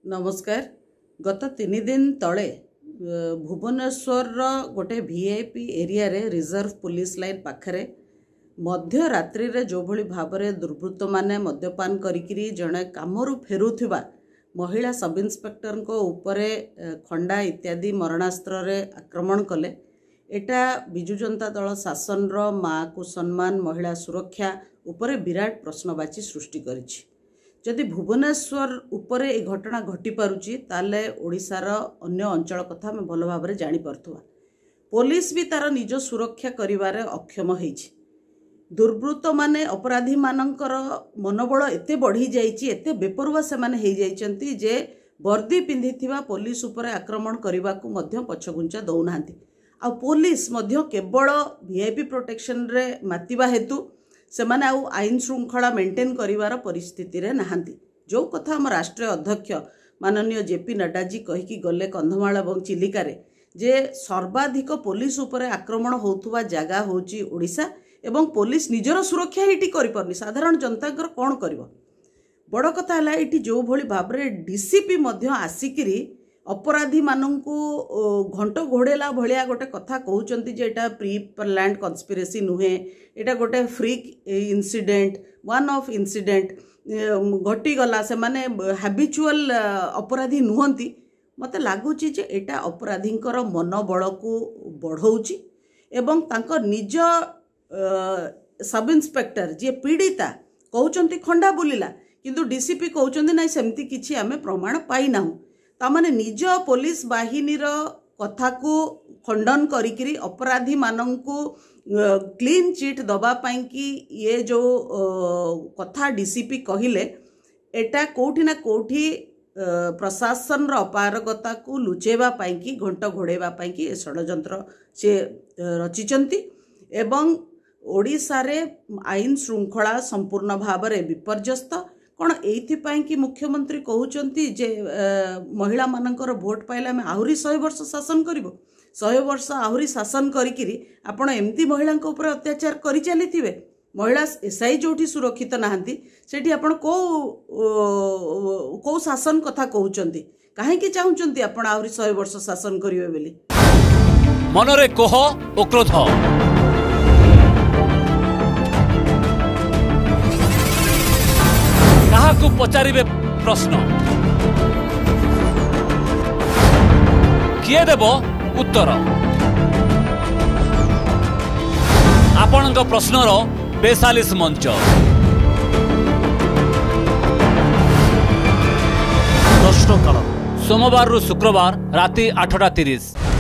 नमस्कार। गत 3 दिन तले भुवनेश्वर गोटे वीआईपी एरिया रे रिजर्व पुलिस लाइन पाखरे मध्य रात्रि रे जो भली भाबरे दुर्वृत्त माने मद्यपान करिकिरी जणे कामरु फेरुथिबा महिला सब इन्स्पेक्टर को उपरे खंडा इत्यादि मरणास्त्र रे आक्रमण कले। एटा बिजु जनता दल शासन रो माँ को सम्मान महिला सुरक्षा उपरे विराट प्रश्नवाची सृष्टि करिछि। जदि भुवनेश्वर उपरे ए घटना घटी पारुछि ताले ओडिशार अन्य अंचल कथा में भल भाव जानी पारथुवा। पुलिस भी तार निज सुरक्षा करिवारे अक्षम होइछि। दुर्वृत्त माने अपराधी मानकर मनोबल एते बढ़ी जाइछि, एते बेपरुआ से माने हेइ जाइछन्ति जे वर्दी पिंधिथिबा पुलिस उपरे आक्रमण करबा को मध्य पछगुंचा दउनांती। आ पुलिस मध्य केवल वीआईपी प्रोटेक्शन रे मातिबा हेतु सेमाने आउ आईन श्रृंखला मेंटेन करिवार परिस्थिति रे नहांती। जो कथा हम राष्ट्रीय अध्यक्ष माननीय जेपी नड्डा जी कहिकी गले कंधमाल और चिलिका रे जे सर्वाधिक पुलिस उपरे आक्रमण होउथुवा जगह होची ओडिशा एवं पुलिस निजर सुरक्षा एटी करि परनी, साधारण जनता कौन करिवो। बड़ कथा है ये जो भली भाव में डीसीपी मध्य आसिकिरी अपराधी मानू घंट घोड़ेला भाया गोटे कथा कहते जे एटा प्री प्लान्ड कन्स्पिरेसी नुहे, एटा गोटे freak incident one of incident घटीगला, से माने हैबिचुअल अपराधी नुहंती। मते लागुची जे एटा अपराधींकर मनोबल को बढ़ाउची एवं तांको निज सब इन्स्पेक्टर जी पीड़िता कहउचंती खंडा बुलिला किंतु डीसीपी कहउचंती नै सेमती किछि आमे प्रमाण पाई नाहु। तामाने निज पुलिस बाहिनीर कथा को खंडन करिकिरी अपराधी मानंकु क्लीन चिट दबा पाई कि ये जो कथा डीसीपी कहिले एटा कोठी ना कोठी प्रशासन अपारगता को लुचेबा पाई कि घंट घोड़ेबा पाई कि षड्यंत्र से रचिचंती एवं ओडिशा रे आईन श्रृंखला संपूर्ण भाव में विपर्यस्त। कौन एइथिपाई कि मुख्यमंत्री कहउचंती जे महिला मानकर भोट पाइले आमे आहुरी 100 वर्ष शासन करिवो। 100 वर्ष आहुरी शासन करिकिरी आपण एमती महिलांक ऊपर अत्याचार करि चलीथिबे। महिला एसआई जोठी सुरक्षित नाहंती सेठी आपण को शासन कथा कहउचंती, काहे कि चाहुचंती आपण आहुरी 100 वर्ष शासन करिवे बेली। मनरे कोह ओ क्रोध काहाकू पचारिबे प्रश्न किए देब उत्तर। आपणक प्रश्नर 42 मंच प्रश्नकाल सोमवार रु शुक्रवार राति 8:30।